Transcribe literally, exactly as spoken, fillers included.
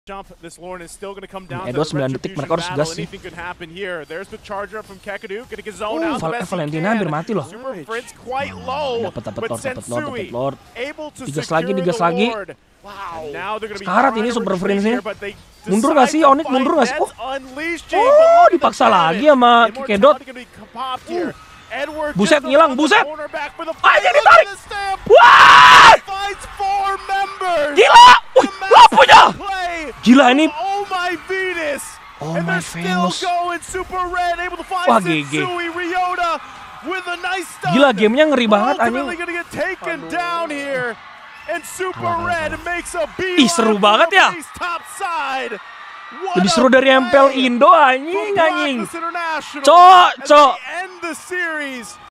Edo sembilan detik, mereka harus gas sih. Oh, Valentina hampir mati loh. Dapat dapat lord, dapat lord, dapat lord. Digas lagi, digas lagi. Sekarat ini Super Prince-nya. Mundur gak sih? Onyx mundur gak sih? Oh, oh dipaksa lagi sama Kikedot. Uh. Buset ngilang, buset. Aja ditarik. Wah! Gila! Wih, lampunya! Gila ini. Oh my Venus. Wah, G G. Gila, gamenya ngeri banget anjing. Ih, seru banget ya. Lebih seru dari M P L Indo anjing anjing. Cok, cok.